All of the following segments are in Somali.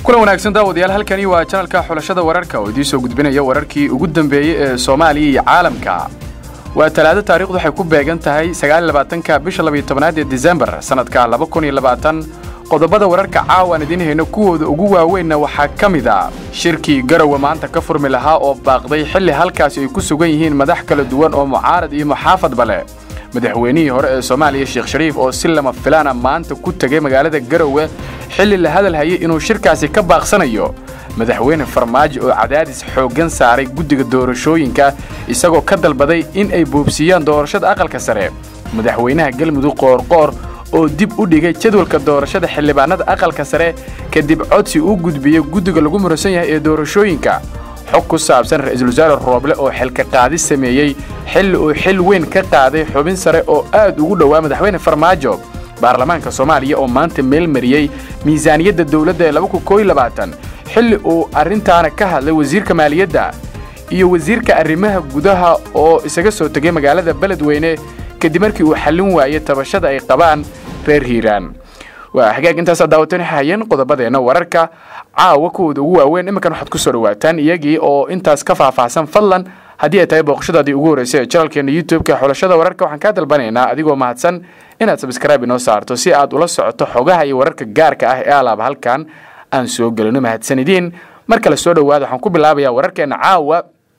kulan wanaagsan daawadayaal halkani waa channelka xulashada wararka oo idin soo gudbinaya wararkii ugu dambeeyay ee Soomaaliya iyo caalamka. waa talaado taariikhdu waxay ku beegan tahay 29 bisha 12 ee December sanadka 2020. qodobada wararka caawan idin hayno kuwooda ugu waaweynna waxaa kamid ah shirkii Garowe maanta ka furmi lahaa oo baaqday xilli halkaas ay ku sugan yihiin madax kala duwan oo mucaarad iyo muxaafad bale. madaxweynihii hore ee Soomaaliya Sheekh Shariif oo si lama filaan ah maanta ku tagay magaalada Garowe xilli la hadal hayay inuu shirkaasi ka baaqsanayo. madaxweyne Farmaajo oo cadaadis xoogan saaray guddiga doorashooyinka isagoo ka dalbaday in ay boobsiyaan doorashada aqalka sare. madaxweynaha Galmudug Qoorqoor oo dib u dhigay jadwalka doorashada xildhibaanada aqalka sare kadib codsi uu gudbiyay guddiga lagu muransan yahay ee doorashooyinka. xog ku saabsan ra'iisul wasaare Rooble oo xilka qaadis sameeyay xilli uu xil weyn ka qaaday xubin sare oo aad ugu dhawaa madaxweyne Farmaajo. baarlamaanka Soomaaliya oo maanta meel mariyay miisaaniyadda dawladda ee 2022 xilli uu arintaana ka hadlay wasiirka maaliyadda iyo wasiirka arrimaha gudaha oo isaga soo tagay magaalada Beledweyne kadib markii uu xallin waayay tabashada ay qabaan reer Hiiraan. waa xagaag intaas daawatan hayeen qodobadeena wararka caawa kuwada ugu waaweyn iminkan waxaad ku soo dhawaataan iyagii oo intaas ka faahfaahsan fadlan haddii ay tahay booqashadaadii ugu horeysay ee channelkeena YouTube-ka xulashada wararka waxaan ka dalbanaynaa adigoo mahadsan inaad subscribe inoo saarto si aad ula socoto xogaha iyo wararka gaarka ah ee alaab halkan aan soo galino. mahadsanidin markale soo dhawaada waxaan ku bilaabayaa wararkeena caawa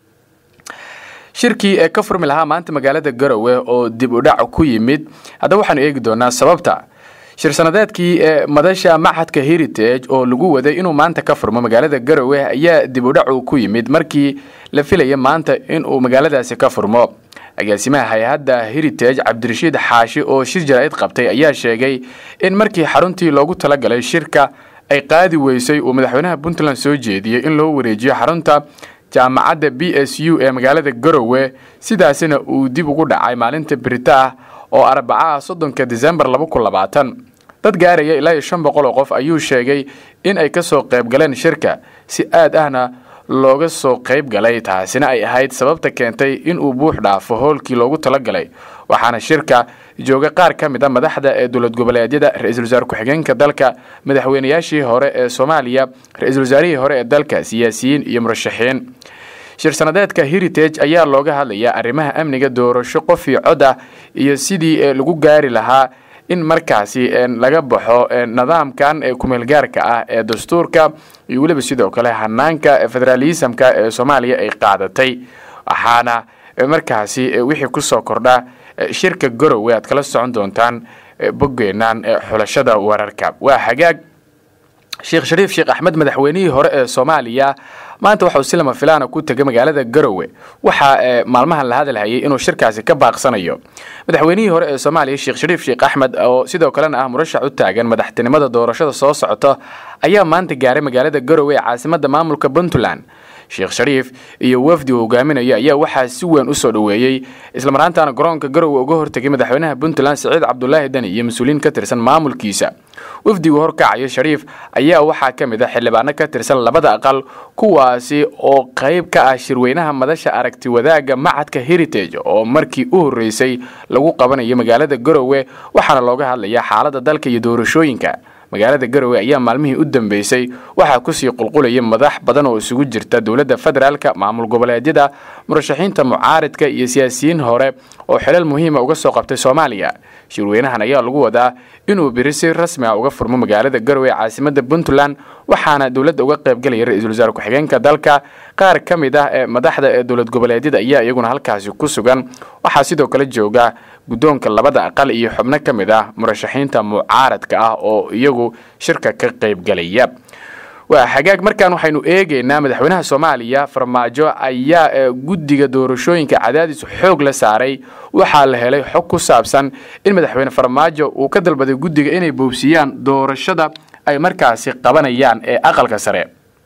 shirkii ee ka furmi lahaa maanta magaalada Garowe oo dib u dhac ku yimid. hadda waxaan eegi doonaa sababta shir sanadeedkii ee madasha Maxadka Heritage oo lagu waday inuu maanta ka furmo magaalada Garowe ayaa dib u dhac ku yimid markii la filayay maanta inuu magaaladaasi ka furmo. agaasimaha hay'adda Heritage Cabdirashiid Xaashi oo shir jaraa'id qabtay ayaa sheegay in markii xaruntii loogu talagalay shirka ay qaadi weysay uu madaxweynaha Puntland soo jeediyay in loo wareejiyo xarunta jaamacadda BSU ee magaalada Garowe sidaasina uu dib ugu dhacay maalinta Birita oo Arbacaha 30 December 2020. dad gaaraya ilaa 500 qof ayuu sheegay in ay ka soo qayb galeen shirka si aad ahna looga soo qayb galay taasina ay ahayd sababta keentay in uu buux dhaafo hoolkii loogu talagalay. waxaana shirka jooga qaar ka mid ah madaxda ee dawlad goboleedyada, ra'iisul wasaare ku-xigeenka dalka, madaxweynayaashii hore ee Soomaaliya, ra'iisul wasaarihii hore ee dalka, siyaasiyiin iyo murashaxiin. shir sanadeedka Heritage ayaa looga hadlayaa arrimaha amniga, doorasho qof iyo cod ah iyo sidii lagu gaari lahaa in markaasi laga baxo nidaamkan kumeel gaarka ah ee dastuurka iyo waliba sidoo kale hanaanka federalismka ee Soomaaliya ay qaadatay. waxaana markaasi wixii ku soo kordha shirka Garowe aad kala socon doontaan boggeenan xulashada wararka. waa xagaag Sheekh Shariif Sheekh Axmed madaxweynihii hore ee Soomaaliya maanta waxa uu si lama filaan ku tagay magaalada Garowe. waxa maalmahan la hadal hayay inuu shirkaasi ka baaqsanayo. madaxweynihii hore ee Soomaaliya Sheekh Shariif Sheekh Axmed oo sidoo kalena ah murashax u taagan madaxtinimada doorashada soo socota ayaa maanta gaaray magaalada Garowe ee caasimadda maamulka Puntland. Sheekh Shariif iyo wafdi uu hogaaminayo ayaa waxaa si weyn u soo dhaweeyay isla markaana garoonka Garowe uga hortagay madaxweynaha Puntland Saciid Cabdullaahi Dani iyo mas'uuliyiin ka tirsan maamulkiisa. wafdigu horkacaya Shariif ayaa waxaa ka mid ah xildhibaano ka tirsan labada aqal kuwaasi oo qayb ka ah shirweynaha madasha aragti wadaaga Maxadka Heritage oo markii u horeysay lagu qabanayo magaalada Garowe waxaana looga hadlayaa xaaladda dalka iyo doorashooyinka. magaalada Garowe ayaa maalmihii u dambeysay waxa ku sii qulqulaya madax badan oo isugu jirta dawladda federaalka, maamul goboleedyada, murashaxiinta mucaaradka iyo siyaasiyiin hore oo xilal muhiim ah uga soo qabtay Soomaaliya. shirweynahan ayaa lagu wadaa inuu birisi rasmi ah uga furmo magaalada Garowe caasimadda Puntland waxaana dawladda uga qayb galaya ra'iisul wasaare ku-xigeenka dalka, qaar ka mid ah madaxda ee dawlad goboleedyada ayaa iyaguna halkaasi ku sugan. waxaa sidoo kale jooga guddoonka labada aqal iyo xubno ka mid ah murashaxiinta mucaaradka ah oo iyagu shirka ka qayb galaya. waa xagaag markaan waxaynu eegaynaa madaxweynaha Soomaaliya Farmaajo ayaa guddiga doorashooyinka cadaadis xoog la saaray. waxaa la helay xog ku saabsan in madaxweyne Farmaajo uu ka dalbaday guddiga inay boobsiyaan doorashada ay markaasi qabanayaan ee aqalka sare.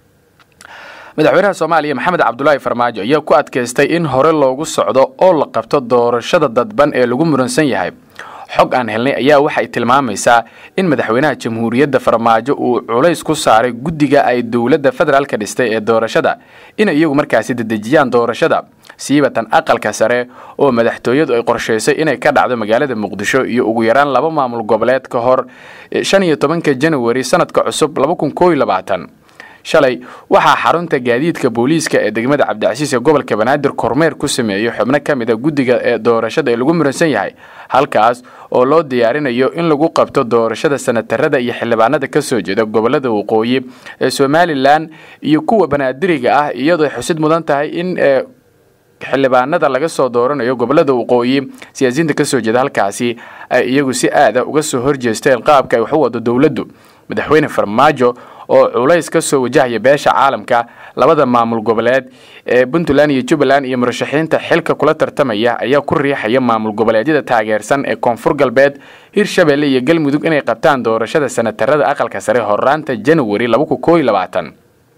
madaxweynaha Soomaaliya Maxamed Cabdullaahi Farmaajo ayaa ku adkaystay in hore loogu socdo oo la qabto doorashada dadban ee lagu muransan yahay. xog aan helnay ayaa waxay tilmaamaysaa in madaxweynaha jamhuuriyadda Farmaajo uu culays ku saaray guddiga ay dawladda federaalka dhistay ee doorashada in iyagu markaasi dedejiyaan doorashada siibatan aqalka sare oo madaxtooyadu ay qorsheysay inay ka dhacdo magaalada Muqdisho iyo ugu yaraan laba maamul goboleed ka hor 15 January sanadka cusub 2021. shalay waxaa xarunta gaadiidka booliiska ee degmada Cabdicasiis ee gobolka Banaadir kormeer ku sameeyay xubno kamid ah guddiga ee doorashada ee lagu muransan yahay halkaas oo loo diyaarinayo in lagu qabto doorashada sanatarada iyo xildhibaanada ka soo jeeda gobolada waqooyi ee Somaliland iyo kuwa Banaadiriga ah iyadoo xusid mudan tahay in xildhibaanada laga soo dooranayo gobolada waqooyi siyaasiyiinta ka soo jeeda halkaasi ay iyagu si aad ah uga soo horjeesteen qaabka ay wax u wado dawladdu madaxweyne Farmaajo oo culays ka soo wajahaya beesha caalamka labada maamul goboleed ee Puntland iyo Jubbaland iyo murashaxiinta xilka kula tartamaya ayaa ku riixaya maamul goboleedyada taageersan ee Koonfur Galbeed Hirshabelle iyo Galmudug inay qabtaan doorashada sanatarada aqalka sare horraanta January 2021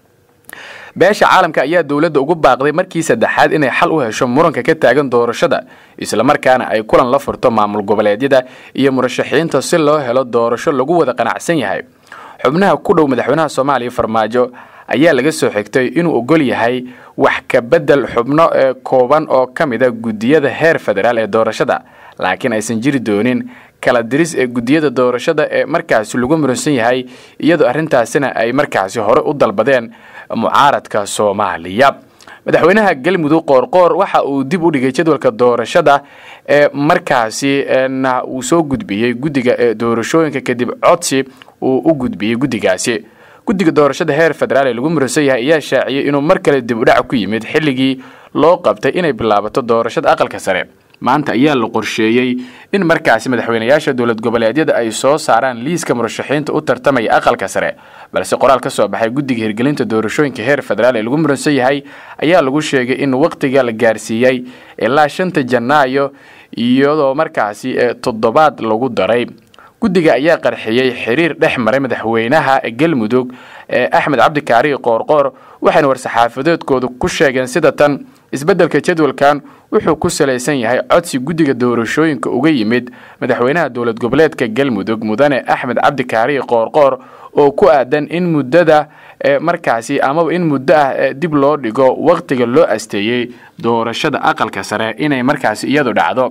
beesha caalamka ayaa dawladda ugu baaqday markii saddexaad inay xal u hesho muranka ka taagan doorashada isla markaana ay kulan la furto maamul goboleedyada iyo murashaxiinta si loo helo doorasho lagu wada qanacsan yahay xubnaha ku dhow madaxweynaha Soomaaliya Farmaajo ayaa laga soo xigtay inuu ogol yahay wax ka bedel xubno kooban oo kamid ah gudiyada heer federaal ee doorashada laakiin aysan jiri doonin kala diris ee gudiyada doorashada ee markaas lagu muransan yahay iyadoo arintaasina ay markaas hore u dalbadeen mucaaradka Soomaaliya madaxweynaha Galmudug Qoorqoor waxa uu dib u dhigay jadwalka doorashada ee markaasi uu soo gudbiyay guddiga doorashooyinka kadib codsi uu u gudbiyay guddigaasi guddiga doorashada heer federaal ee lagu muransan yahay ayaa shaaciyay inuu mar kale dib u dhac ku yimid xilligii loo qabtay inay bilaabato doorashada aqalka sare maanta ayaa la qorsheeyay in markaasi madaxweynayaasha dawlad goboleedyada ay soo saaraan liiska murashaxiinta u tartamaya aqalka sare balse qoraal ka soo baxay guddiga hirgelinta doorashooyinka heer federaal ee lagu muransan yahay ayaa lagu sheegay in waqtiga la gaarsiiyay ilaa 5 Janaayo iyadoo markaasi 7 lagu daray guddiga ayaa qarxiyay xiriir dhex maray madaxweynaha Galmudug Axmed Cabdi Kaari Qoorqoor waxaana war-saxaafadeedkoodu ku sheegeen sida tan isbeddelka jadwalkan wuxuu ku saleysan yahay codsi guddiga doorashooyinka uga yimid madaxweynaha dawlad goboleedka Galmudug mudane Axmed Cabdi Kaari Qoorqoor oo ku aadan in muddada markaasi ama in muddo dib loo dhigo waqtiga loo asteeyay doorashada aqalka sare inay markaasi iyadu dhacdo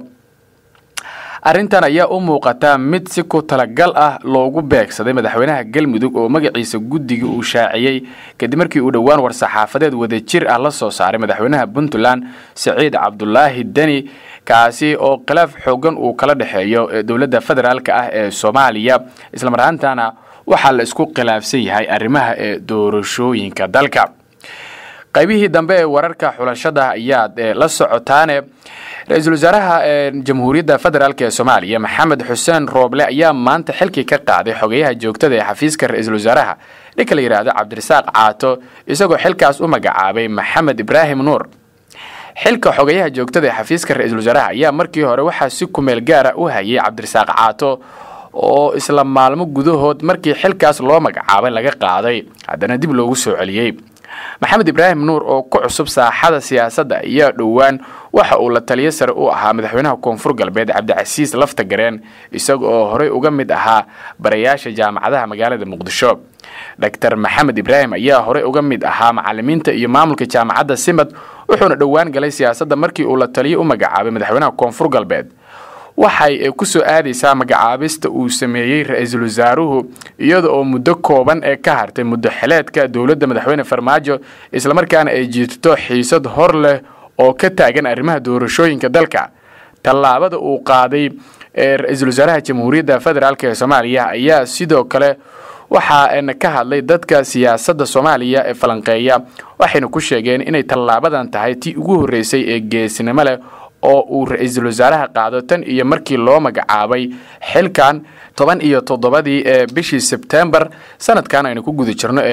arrintan ayaa u muuqata mid si ku talagal ah loogu beegsaday madaxweynaha Galmudug oo magaciisa guddiga uu shaaciyay kadib markii uu dhawaan war-saxaafadeed wadajir ah la soo saaray madaxweynaha Puntland Saciid Cabdullaahi Dani kaasi oo khilaaf xooggan uu kala dhaxeeyo dawladda federaalka ah ee Soomaaliya isla markaana waxa la isku khilaafsan yahay arrimaha doorashooyinka dalka qaybihii dambe ee wararka xulashada ayaa la socotaane ra'iisul wasaaraha jamhuuriyadda federaalka ee Soomaaliya Maxamed Xuseen Rooble ayaa maanta xilkii ka qaaday xogayaha joogtada ee xafiiska ra'iisul wasaaraha ninka la yiraahdo Cabdirasaaq Caato isagoo xilkaas u magacaabay Maxamed Ibraahim Nuur xilka xogayaha joogtada ee xafiiska ra'iisul wasaaraha ayaa markii hore waxa si ku meel gaar ah u hayay Cabdirasaaq Caato oo isla maalmo gudahood markii xilkaas loo magacaabay laga qaaday haddana dib loogu soo celiyay Maxamed Ibraahim Nuur oo ku cusub saaxada siyaasadda ayaa dhawaan waxa uu la taliye sare u ahaa madaxweynaha Koonfur Galbeed Cabdicasiis Laftagareen isagoo hore uga mid ahaa barayaasha jaamacadaha magaalada Muqdisho Dr. Maxamed Ibraahim ayaa hore uga mid ahaa macallimiinta iyo maamulka jaamacadda Simad wuxuuna dhawaan galay siyaasadda markii uu la taliye u magacaabay madaxweynaha Koonfur Galbeed waxay ku soo aadaysaa magacaabista uu sameeyay ra'iisul wasaaruhu iyadoo muddo kooban ka hartay muddo xileedka dawladda madaxweyne Farmaajo isla markaana ay jirto xiisad hor leh oo ka taagan arrimaha doorashooyinka dalka tallaabada uu qaaday ra'iisul wasaaraha jamhuuriyadda federaalka ee Soomaaliya ayaa sidoo kale waxa ka hadlay dadka siyaasadda Soomaaliya ee falanqeeya waxayna ku sheegeen inay tallaabadan tahay tii ugu horeysay ee geesinimo leh oo uu ra'iisul wasaaraha qaado tan iyo markii loo magacaabay xilkan 17 bishii September sanadkan aynu ku guda jirno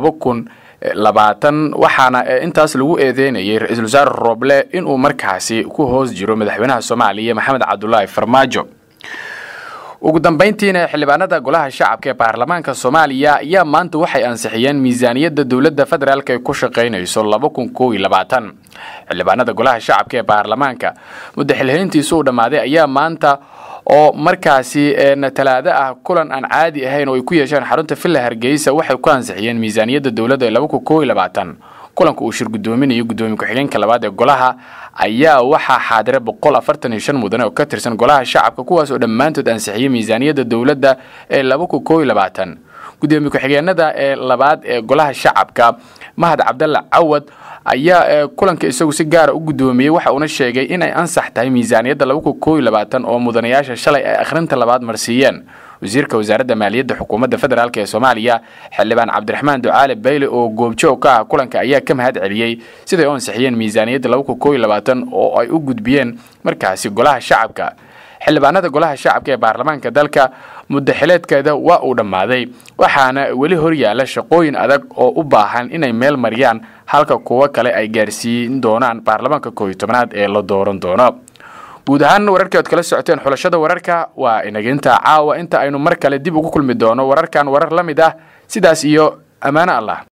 2020 waxaana intaas lagu eedeynayay ra'iisul wasaare Rooble inuu markaasi ku hoos jiro madaxweynaha Soomaaliya Maxamed Cabdullaahi Farmaajo ugu dambeyntiina xildhibaanada golaha shacabka ee baarlamaanka Soomaaliya ayaa maanta waxay ansixiyeen miisaaniyadda dawladda federaalka ee ku shaqeynayso 2021 xildhibaanada golaha shacabka ee baarlamaanka muddo xilheyntiisu u dhamaaday ayaa maanta oo markaasi talaada ah kulan aan caadi ahayn oo ay ku yeesheen xarunta Villa Hargeysa waxay ku ansixiyeen miisaaniyadda dawladda ee 2021 kulanka uu shir gudoominayo gudoomiye ku-xigeenka labaad ee golaha ayaa waxa xaadire 145 mudan oo ka tirsan golaha shacabka kuwaas oo dhamaantood ansixiyay miisaaniyadda dawladda ee 2021 gudoomiye ku-xigeenada ee labaad ee golaha shacabka Mahad Cabdalla Cawad ayaa kulanka isagu si gaar ah u gudoomiyay waxa uu sheegay in ay ansax tahay miisaaniyadda 2021 oo mudanayaasha shalay ay akhrinta labaad marsiiyeen wasiirka wasaaradda maaliyadda xukuumadda federaalka ee Soomaaliya xildhibaan Cabdiraxmaan Ducaale Bayle oo goobjoog ka ah kulanka ayaa ka mahad celiyay sida ay ansixiyeen miisaaniyadda 2021 oo ay u gudbiyeen markaasi golaha shacabka xildhibaanada golaha shacabka ee baarlamaanka dalka muddo xileedkeeda waa uu dhamaaday waxaana weli hor yaala shaqooyin adag oo u baahan inay meel mariyaan halka kuwa kale ay gaarsiin doonaan baarlamaanka 11aad ee la dooran doono guud ahaan wararkii kala socoteen xulashada wararka waa inaginta caawa inta aynu mar kale dib ugu kulmi doono wararkan warar la mid ah sidaas iyo amaana Allah